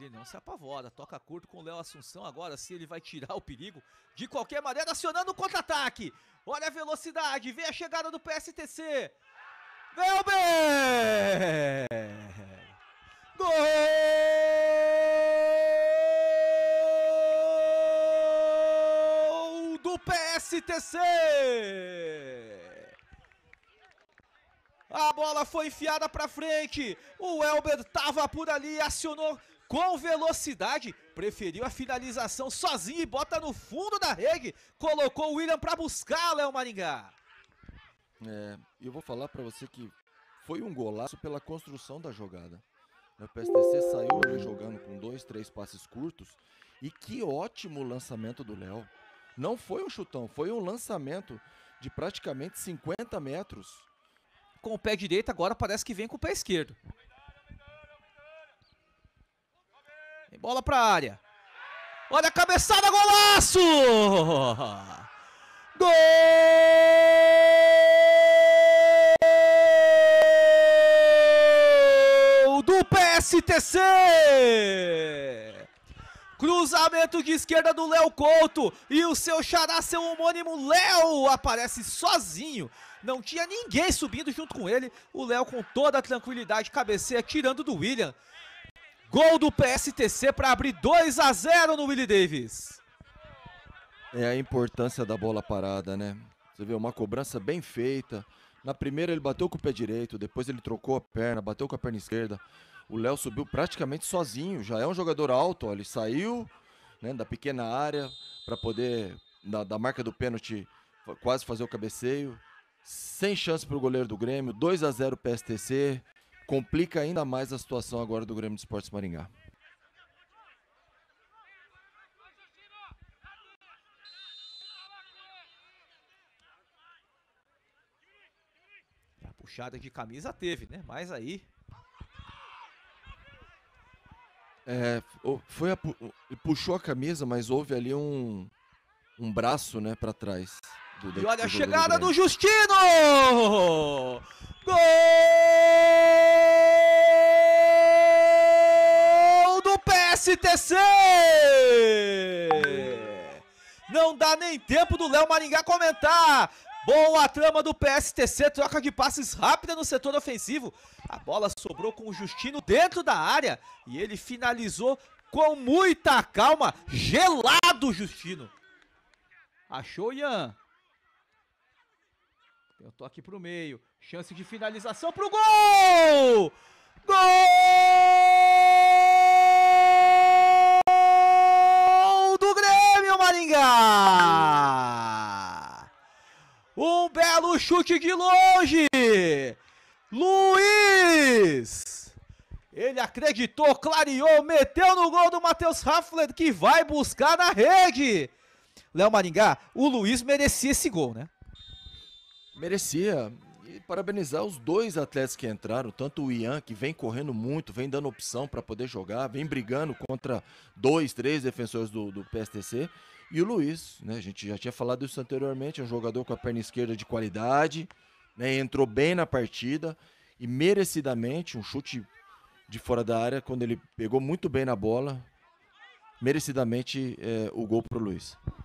ele não se apavora, toca curto com o Léo Assunção, agora sim ele vai tirar o perigo, de qualquer maneira acionando o contra-ataque, olha a velocidade, vem a chegada do PSTC, Velber! Gol do PSTC! A bola foi enfiada pra frente, o Elber tava por ali, acionou com velocidade, preferiu a finalização sozinho e bota no fundo da rede, colocou o William pra buscar, Léo Maringá. Eu vou falar pra você que foi um golaço pela construção da jogada. O PSTC saiu ali jogando com 2, 3 passes curtos e que ótimo lançamento do Léo. Não foi um chutão, foi um lançamento de praticamente 50 metros. Com o pé direito, agora parece que vem com o pé esquerdo. Tem bola pra área. Olha a cabeçada, golaço! Gol do PSTC! Cruzamento de esquerda do Léo Couto e o seu xará, seu homônimo Léo, aparece sozinho. Não tinha ninguém subindo junto com ele. O Léo com toda a tranquilidade cabeceia, tirando do William. Gol do PSTC para abrir 2-0 no Willie Davis. É a importância da bola parada, né? Você vê, uma cobrança bem feita. Na primeira ele bateu com o pé direito, depois ele trocou a perna, bateu com a perna esquerda. O Léo subiu praticamente sozinho, já é um jogador alto, ó, ele saiu, né, da pequena área para poder, da marca do pênalti, quase fazer o cabeceio. Sem chance para o goleiro do Grêmio, 2-0 PSTC, complica ainda mais a situação agora do Grêmio de Esportes Maringá. A puxada de camisa teve, né? Mas aí... Ele puxou a camisa, mas houve ali um braço, né, para trás. E olha a chegada do Justino! Gol do PSTC! Não dá nem tempo do Léo Maringá comentar. Boa a trama do PSTC, troca de passes rápida no setor ofensivo. A bola sobrou com o Justino dentro da área e ele finalizou com muita calma. Gelado, Justino. Achou, Ian. Eu tô aqui pro meio. Chance de finalização pro gol! Gol do Grêmio, Maringá! Um belo chute de longe! Luiz! Ele acreditou, clareou, meteu no gol do Matheus Raffler, que vai buscar na rede. Léo Maringá, o Luiz merecia esse gol, né? Merecia. E parabenizar os dois atletas que entraram, tanto o Ian, que vem correndo muito, vem dando opção para poder jogar, vem brigando contra 2, 3 defensores do PSTC, e o Luiz, né? A gente já tinha falado isso anteriormente, é um jogador com a perna esquerda de qualidade, né? Entrou bem na partida e merecidamente um chute de fora da área, quando ele pegou muito bem na bola, merecidamente o gol pro Luiz.